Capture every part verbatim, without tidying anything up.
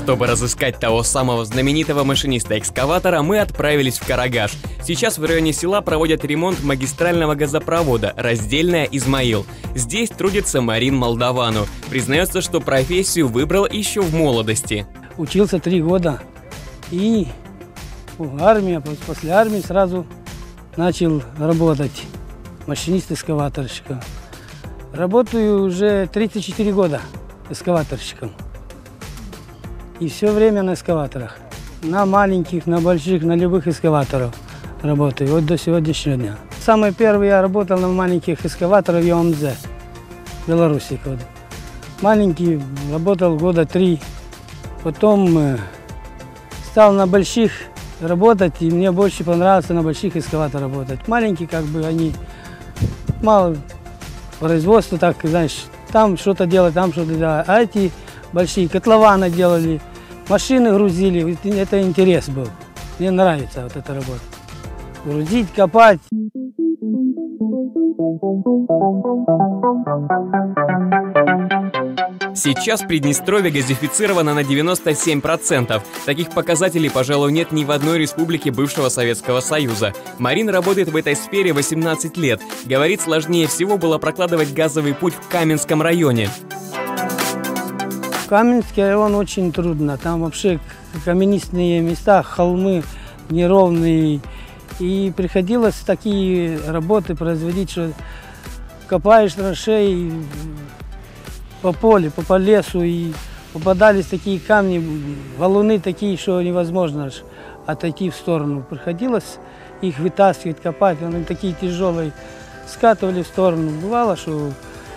Чтобы разыскать того самого знаменитого машиниста экскаватора, мы отправились в Карагаш. Сейчас в районе села проводят ремонт магистрального газопровода Раздельная-Измаил. Здесь трудится Марин Молдовану. Признается, что профессию выбрал еще в молодости. Учился три года и в армии, после армии сразу начал работать машинист-экскаваторщиком. Работаю уже тридцать четыре года экскаваторщиком. И все время на экскаваторах. На маленьких, на больших, на любых экскаваторах работаю. Вот до сегодняшнего дня. Самый первый я работал на маленьких экскаваторах в ЮМЗ, в Беларуси. Маленький работал года три. Потом стал на больших работать, и мне больше понравилось на больших экскаваторах работать. Маленькие, как бы, они мало производства, так, знаешь, там что-то делать, там что-то делать. А эти большие котлованы делали, машины грузили, это интерес был. Мне нравится вот эта работа. Грузить, копать. Сейчас Приднестровье газифицировано на девяносто семь процентов. Таких показателей, пожалуй, нет ни в одной республике бывшего Советского Союза. Марин работает в этой сфере восемнадцать лет. Говорит, сложнее всего было прокладывать газовый путь в Каменском районе. Каменский район очень трудно. Там вообще каменистые места, холмы неровные. И приходилось такие работы производить, что копаешь траншеи по полю, по, по лесу, и попадались такие камни, валуны такие, что невозможно отойти в сторону. Приходилось их вытаскивать, копать, они такие тяжелые, скатывали в сторону. Бывало, что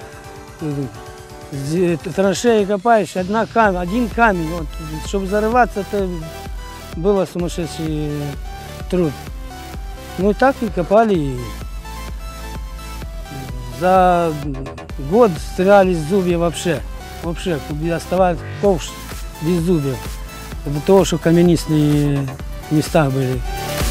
траншеи копаешь, одна камень, один камень, вот, чтобы зарываться, это было сумасшедший труд. Ну и так и копали. И за год стирались зубья вообще. Вообще, оставались ковш без зубьев. До того, что каменистые места были.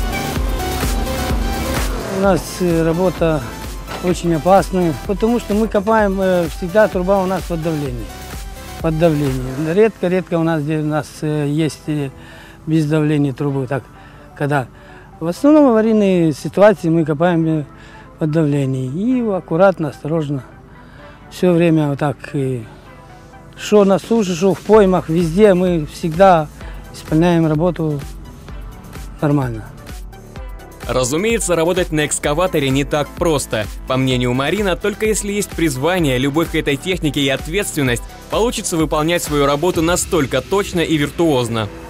У нас работа очень опасная, потому что мы копаем, всегда труба у нас под давлением. Под давлением. Редко-редко у нас, где у нас есть без давления трубы. Так, когда в основном аварийные ситуации мы копаем под давлением. И аккуратно, осторожно. Все время вот так. И что на суше, что в поймах, везде мы всегда исполняем работу нормально. Разумеется, работать на экскаваторе не так просто. По мнению Марина, только если есть призвание, любовь к этой технике и ответственность, получится выполнять свою работу настолько точно и виртуозно.